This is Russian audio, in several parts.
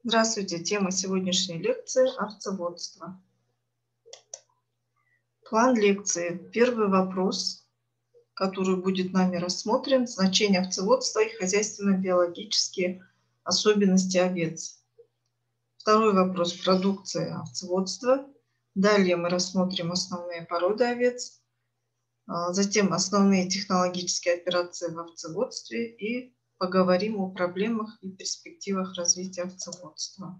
Здравствуйте! Тема сегодняшней лекции – овцеводство. План лекции. Первый вопрос, который будет нами рассмотрен – значение овцеводства и хозяйственно-биологические особенности овец. Второй вопрос – продукция овцеводства. Далее мы рассмотрим основные породы овец, затем основные технологические операции в овцеводстве и поговорим о проблемах и перспективах развития овцеводства.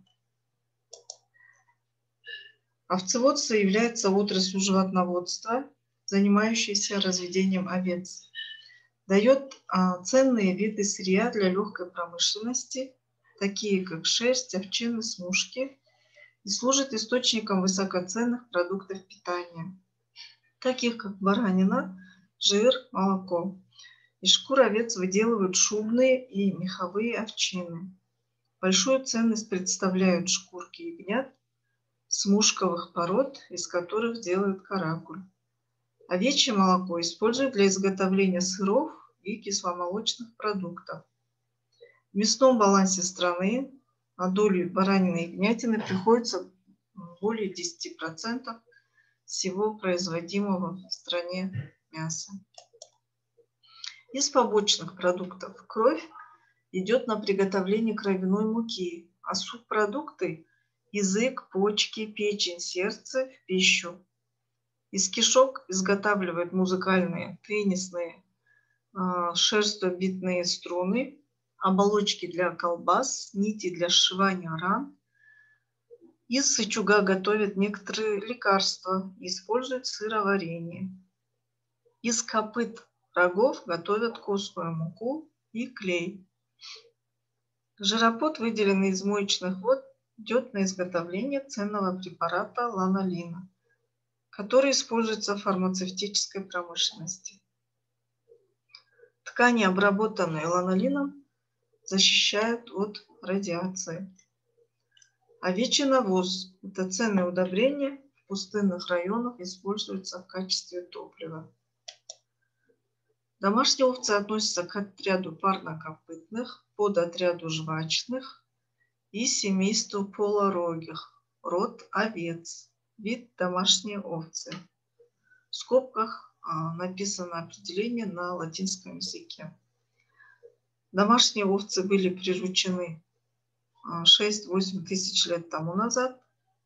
Овцеводство является отраслью животноводства, занимающейся разведением овец. Дает ценные виды сырья для легкой промышленности, такие как шерсть, овчины, смушки, и служит источником высокоценных продуктов питания, таких как баранина, жир, молоко. Из шкур овец выделывают шубные и меховые овчины. Большую ценность представляют шкурки ягнят, смушковых пород, из которых делают каракуль. Овечье молоко используют для изготовления сыров и кисломолочных продуктов. В мясном балансе страны на долю баранины и ягнятины приходится более 10% всего производимого в стране мяса. Из побочных продуктов кровь идет на приготовление кровяной муки, а субпродукты – язык, почки, печень, сердце в пищу. Из кишок изготавливают музыкальные, теннисные, шерстобитные струны, оболочки для колбас, нити для сшивания ран. Из сычуга готовят некоторые лекарства, используют сыроварение. Из копыт рогов готовят костную муку и клей. Жиропот, выделенный из моечных вод, идет на изготовление ценного препарата ланолина, который используется в фармацевтической промышленности. Ткани, обработанные ланолином, защищают от радиации. Овечий навоз – это ценное удобрение, в пустынных районах используется в качестве топлива. Домашние овцы относятся к отряду парнокопытных, подотряду жвачных и семейству полорогих, род овец, вид домашние овцы. В скобках написано определение на латинском языке. Домашние овцы были приручены 6-8 тысяч лет тому назад.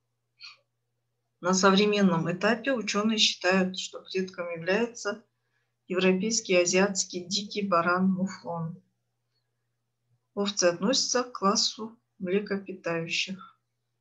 На современном этапе ученые считают, что предком является европейский и азиатский дикий баран-муфлон. Овцы относятся к классу млекопитающих.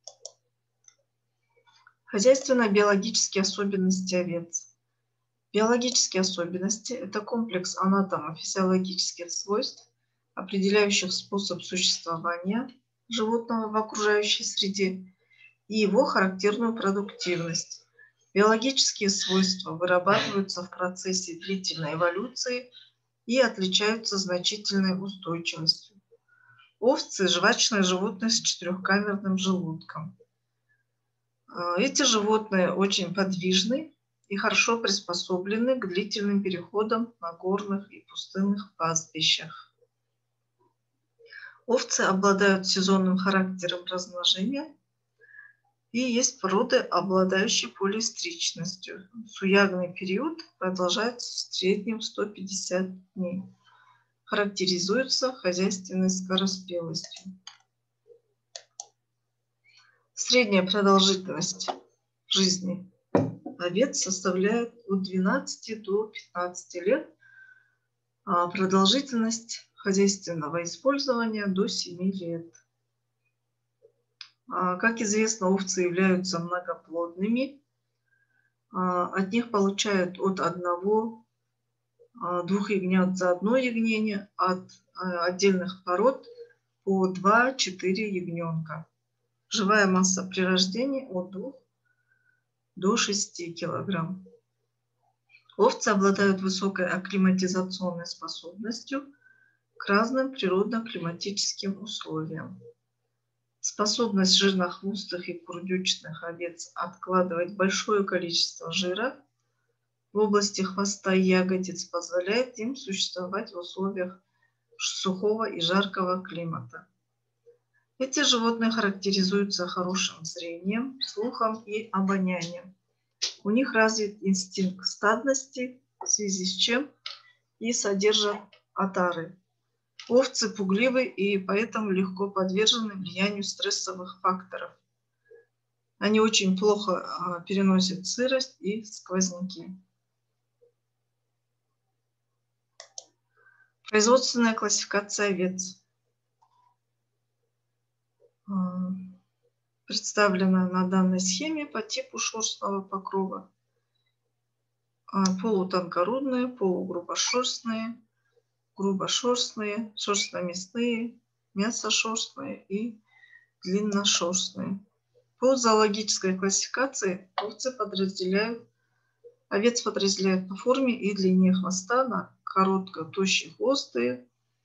Хозяйственно-биологические особенности овец. Биологические особенности – это комплекс анатомо-физиологических свойств, определяющих способ существования животного в окружающей среде и его характерную продуктивность. Биологические свойства вырабатываются в процессе длительной эволюции и отличаются значительной устойчивостью. Овцы – жвачные животные с четырехкамерным желудком. Эти животные очень подвижны и хорошо приспособлены к длительным переходам на горных и пустынных пастбищах. Овцы обладают сезонным характером размножения, и есть породы, обладающие полиэстричностью. Суягный период продолжается в среднем 150 дней. Характеризуется хозяйственной скороспелостью. Средняя продолжительность жизни овец составляет от 12 до 15 лет, а продолжительность хозяйственного использования до 7 лет. Как известно, овцы являются многоплодными. От них получают от 1-2 ягнят за одно ягнение, от отдельных пород по 2-4 ягненка. Живая масса при рождении от 2 до 6 кг. Овцы обладают высокой акклиматизационной способностью к разным природно-климатическим условиям. Способность жирнохвостых и курдючных овец откладывать большое количество жира в области хвоста и ягодиц позволяет им существовать в условиях сухого и жаркого климата. Эти животные характеризуются хорошим зрением, слухом и обонянием. У них развит инстинкт стадности, в связи с чем и содержат отары. Овцы пугливы и поэтому легко подвержены влиянию стрессовых факторов. Они очень плохо переносят сырость и сквозняки. Производственная классификация овец представлена на данной схеме по типу шерстного покрова. Полутонкорудные, полугрубошерстные, грубошерстные, шерстно-мясные, мясошерстные и длинношерстные. По зоологической классификации овец подразделяют по форме и длине хвоста на коротко-тощехвостые,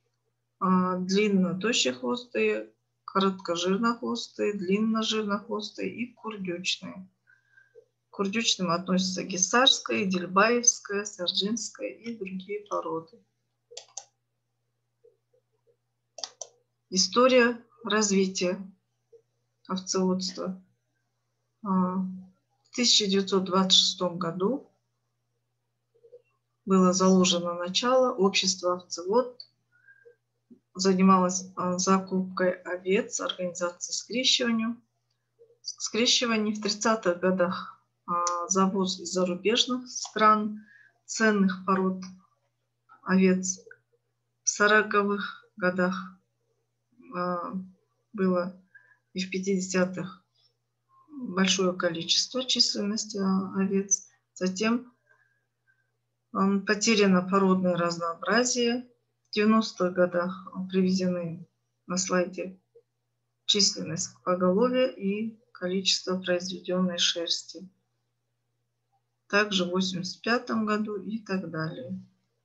длинно-тощехвостые, короткожирнохвостые, длинножирнохвостые и курдючные. К курдючным относятся гисарская, дельбаевская, сарджинская и другие породы. История развития овцеводства. В 1926 году было заложено начало. Общество овцевод занималось закупкой овец, организацией скрещиваний. В 30-х годах завоз из зарубежных стран ценных пород овец. В 40-х годах было и в 50-х большое количество численности овец. Затем потеряно породное разнообразие. В 90-х годах приведены на слайде численность поголовья и количество произведенной шерсти. Также в 1985 году и так далее.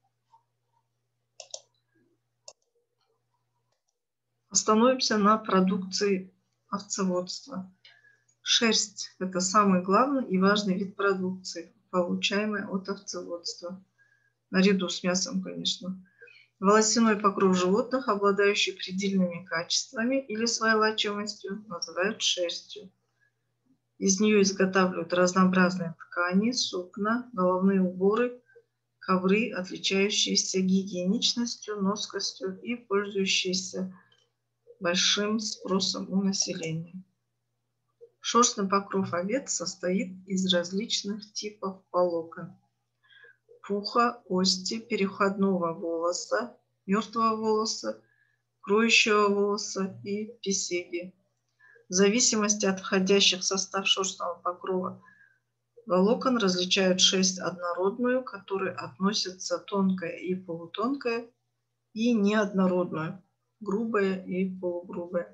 Остановимся на продукции овцеводства. Шерсть – это самый главный и важный вид продукции, получаемой от овцеводства. Наряду с мясом, конечно. Волосяной покров животных, обладающий предельными качествами или своелачивостью, называют шерстью. Из нее изготавливают разнообразные ткани, сукна, головные уборы, ковры, отличающиеся гигиеничностью, носкостью и пользующиеся большим спросом у населения. Шерстный покров овец состоит из различных типов волокон: пуха, кости, переходного волоса, мертвого волоса, кроющего волоса и песеги. В зависимости от входящих в состав шерстного покрова волокон различают шерсть однородную, к которой относятся тонкая и полутонкая, и неоднородную, грубая и полугрубая.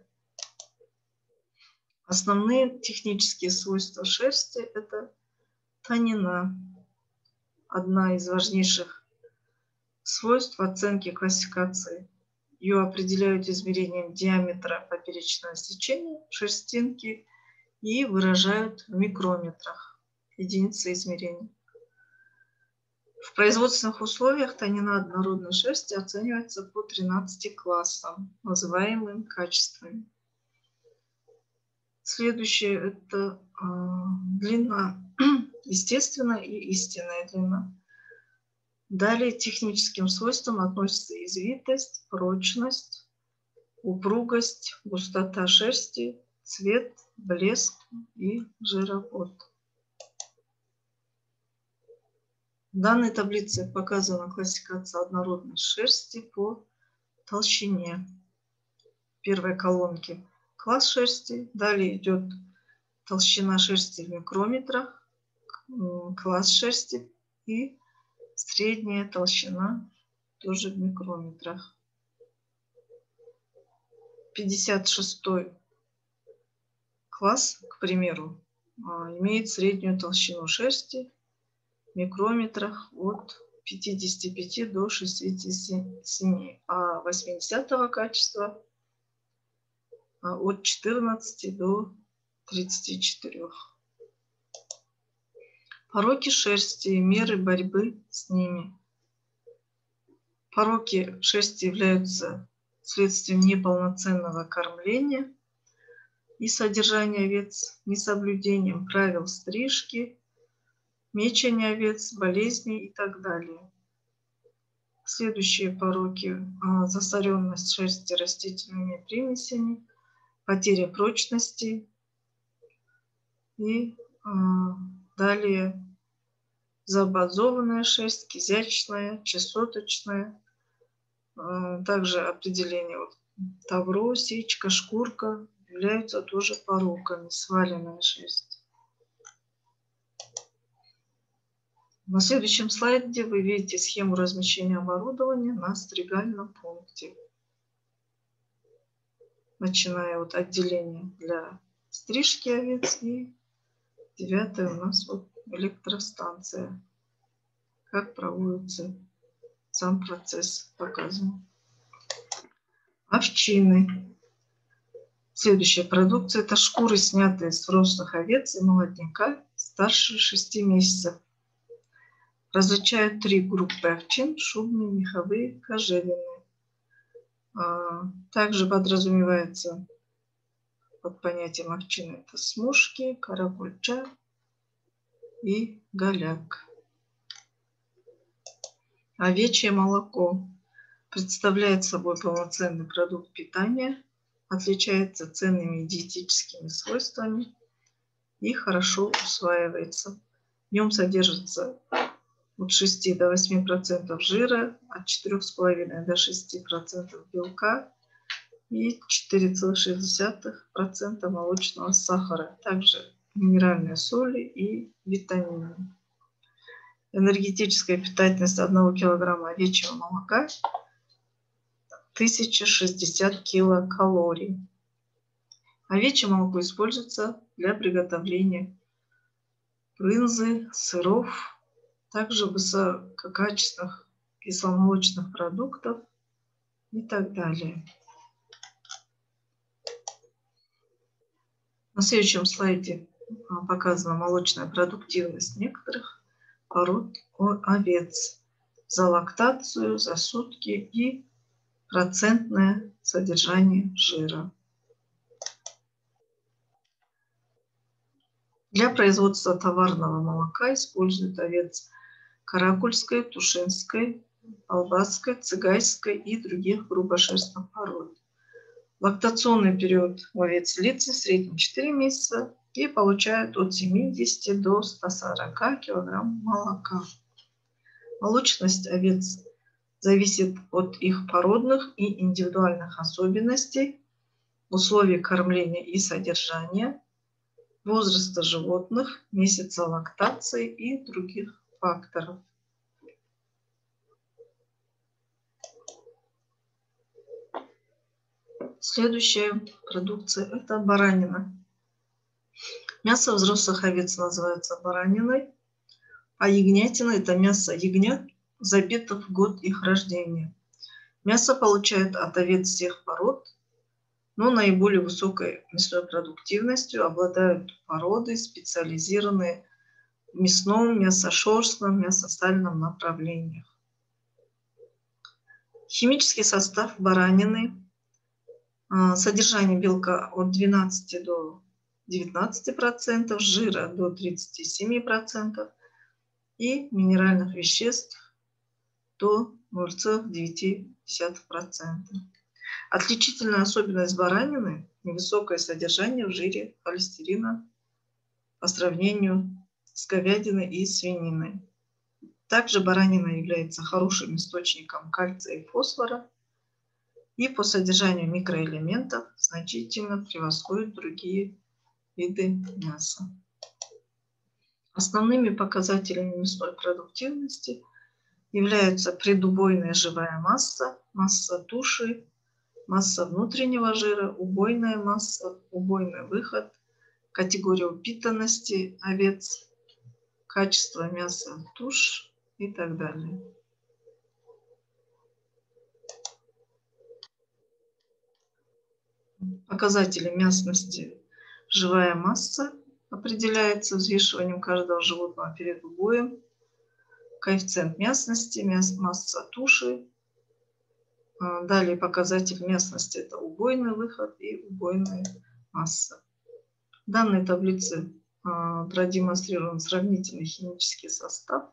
Основные технические свойства шерсти – это тонина. Одна из важнейших свойств оценки классификации. Ее определяют измерением диаметра поперечного сечения шерстинки и выражают в микрометрах, единицы измерения. В производственных условиях тонина однородной шерсти оценивается по 13 классам, называемым качествами. Следующее – это длина, естественная и истинная длина. Далее к техническим свойствам относятся извитость, прочность, упругость, густота шерсти, цвет, блеск и жировод. В данной таблице показана классификация однородной шерсти по толщине. В первой колонке класс шерсти, далее идет толщина шерсти в микрометрах, класс шерсти и средняя толщина тоже в микрометрах. 56-й класс, к примеру, имеет среднюю толщину шерсти в микрометрах от 55 до 67, а 80-го качества от 14 до 34. Пороки шерсти и меры борьбы с ними. Пороки шерсти являются следствием неполноценного кормления, и содержания овец, несоблюдением правил стрижки, мечения овец, болезней и так далее. Следующие пороки – засоренность шерсти растительными примесями, потеря прочности и далее забазованная шерсть, кизячная, чесоточная. Также определение тавро, сечка, шкурка являются тоже пороками, сваленная шерсть. На следующем слайде вы видите схему размещения оборудования на стригальном пункте. Начиная от отделения для стрижки овец и 9 у нас электростанция. Как проводится сам процесс показан. Овчины. Следующая продукция – это шкуры, снятые с взрослых овец и молодняка старше 6 месяцев. Различают 3 группы овчин – шубные, меховые, кожевенные. Также подразумевается под понятием овчины это смушки, каракульча и голяк. Овечье молоко представляет собой полноценный продукт питания, отличается ценными диетическими свойствами и хорошо усваивается. В нем содержится от 6 до 8% жира, от 4,5 до 6% белка и 4,6% молочного сахара, также минеральные соли и витамины. Энергетическая питательность 1 кг овечьего молока 1060 килокалорий. Овечье молоко используется для приготовления брынзы, сыров, также высококачественных кисломолочных продуктов и так далее. На следующем слайде показана молочная продуктивность некоторых пород овец за лактацию, за сутки и процентное содержание жира. Для производства товарного молока используют овец каракульской, тушинской, албасской, цыгайской и других грубошерстных пород. Лактационный период у овец длится в среднем 4 месяца и получают от 70 до 140 кг молока. Молочность овец зависит от их породных и индивидуальных особенностей, условий кормления и содержания, возраста животных, месяца лактации и других факторов. Следующая продукция – это баранина. Мясо взрослых овец называется бараниной, а ягнятина – это мясо ягнят, забито в год их рождения. Мясо получают от овец всех пород, но наиболее высокой мясной продуктивностью обладают породы, специализированные в мясном, мясошерстном, мясостальном направлениях. Химический состав баранины. Содержание белка от 12 до 19%, жира до 37% и минеральных веществ до 0,9%. Отличительная особенность баранины – невысокое содержание в жире холестерина по сравнению с говядиной и свининой. Также баранина является хорошим источником кальция и фосфора и по содержанию микроэлементов значительно превосходит другие виды мяса. Основными показателями мясной продуктивности являются предубойная живая масса, масса туши, масса внутреннего жира, убойная масса, убойный выход, категория упитанности овец, качество мяса, тушь и так далее. Показатели мясности. Живая масса определяется взвешиванием каждого животного перед убоем. Коэффициент мясности, масса туши. Далее показатель мясности – это убойный выход и убойная масса. В данной таблице продемонстрирован сравнительный химический состав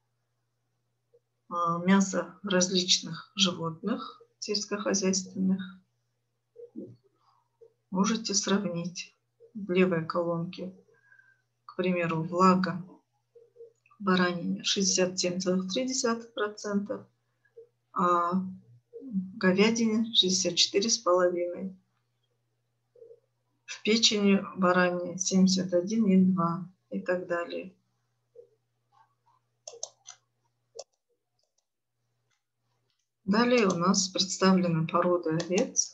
мяса различных животных сельскохозяйственных. Можете сравнить в левой колонке, к примеру, влага в баранине 67,3%, а в говядине 64,5%. В печени бараньей 71,2% и так далее. Далее у нас представлены породы овец.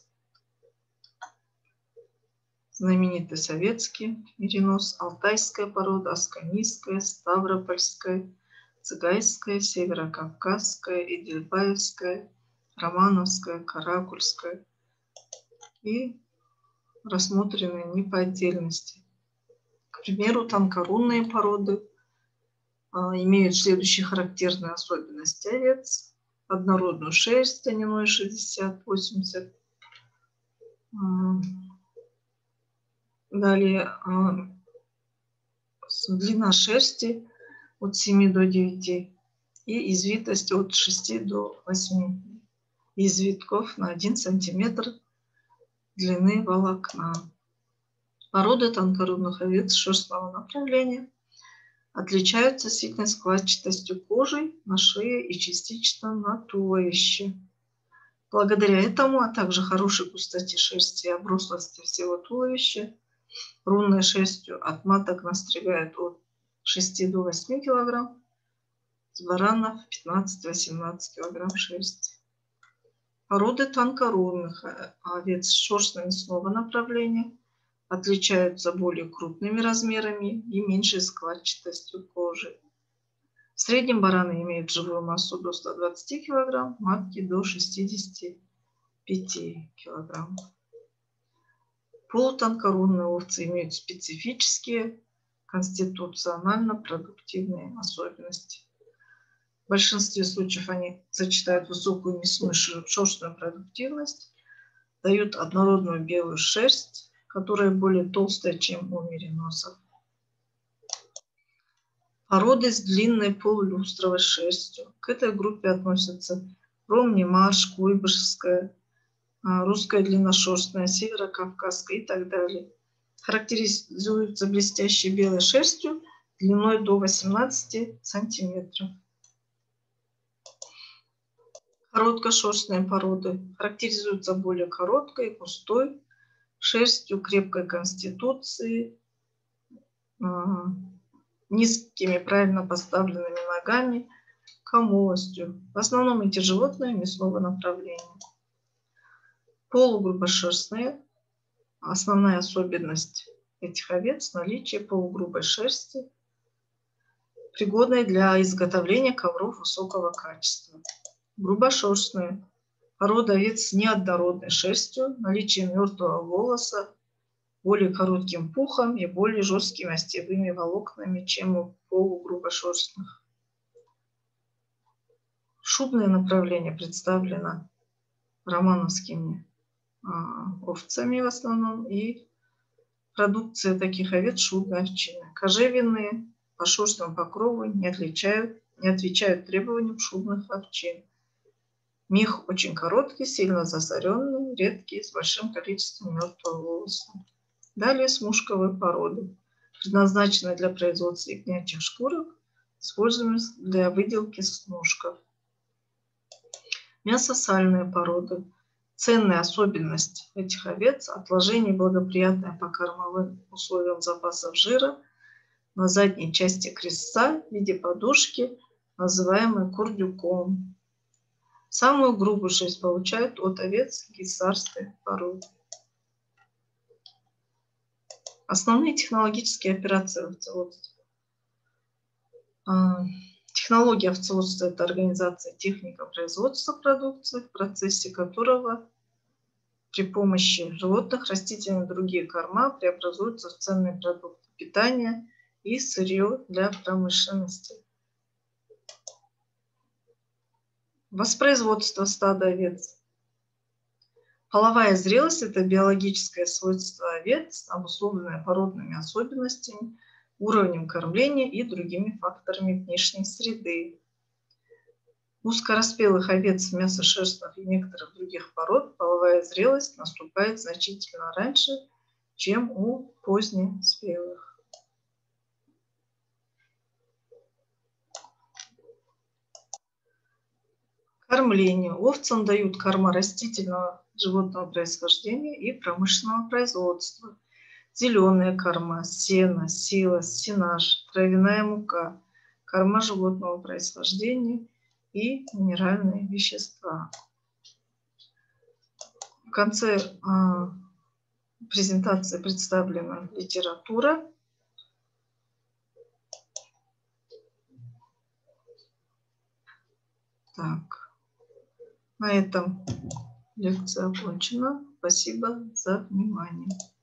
Знаменитый советский меринос, алтайская порода, асканийская, ставропольская, цигайская, северокавказская, эдельбаевская, романовская, каракульская и рассмотрены не по отдельности. К примеру, тонкорунные породы имеют следующие характерные особенности овец. Однородную шерсть, льняной 60-80. Далее длина шерсти от 7 до 9 и извитость от 6 до 8 извитков на 1 сантиметр длины волокна. Породы тонкорунных овец шерстного направления отличаются сильной складчатостью кожи на шее и частично на туловище. Благодаря этому, а также хорошей густоте шерсти и оброслости всего туловища, рунной шерстью от маток настригают от 6 до 8 кг, с баранов 15-18 кг шерсти. Породы тонкорунных овец шерстно-мясного направления отличаются более крупными размерами и меньшей складчатостью кожи. В среднем бараны имеют живую массу до 120 кг, матки до 65 кг. Полутонкорунные овцы имеют специфические конституционально-продуктивные особенности. В большинстве случаев они сочетают высокую мясную шерстную продуктивность, дают однородную белую шерсть, которая более толстая, чем у мериносов. Породы с длинной полулюстровой шерстью. К этой группе относятся ромни-марш, куйбышевская, русская длинношерстная, северокавказская и так далее. Характеризуются блестящей белой шерстью длиной до 18 сантиметров. Короткошерстные породы характеризуются более короткой, густой шерстью, крепкой конституцией, низкими правильно поставленными ногами, камолостью. В основном эти животные мясного направления. Полугрубошерстные. Основная особенность этих овец – наличие полугрубой шерсти, пригодной для изготовления ковров высокого качества. Грубошерстные. Порода овец с неоднородной шерстью, наличие мертвого волоса, более коротким пухом и более жесткими остевыми волокнами, чем у полугрубошерстных. Шубное направление представлено романовскими овцами в основном, и продукция таких овец шубной овчины. Кожевенные по шерстному покрову не отвечают требованиям шубных овчин. Мех очень короткий, сильно засоренный, редкий, с большим количеством мертвого волоса. Далее смушковые породы, предназначенные для производства ягнячьих шкурок, используемые для выделки смушков. Мясо-сальные породы. Ценная особенность этих овец – отложение благоприятное по кормовым условиям запасов жира на задней части крестца в виде подушки, называемой курдюком. Самую грубую шерсть получают от овец гисарской породы. Основные технологические операции в овцеводстве. Технология овцеводства – это организация техника производства продукции, в процессе которого при помощи животных, растительных и другие корма преобразуются в ценные продукты питания и сырье для промышленности. Воспроизводство стада овец. Половая зрелость – это биологическое свойство овец, обусловленное породными особенностями, уровнем кормления и другими факторами внешней среды. У скороспелых овец, мясошерстных и некоторых других пород половая зрелость наступает значительно раньше, чем у позднеспелых. Кормление. Овцам дают корма растительного животного происхождения и промышленного производства. Зеленые корма, сено, силос, сенаж, травяная мука, корма животного происхождения и минеральные вещества. В конце презентации представлена литература. Так, на этом лекция окончена. Спасибо за внимание.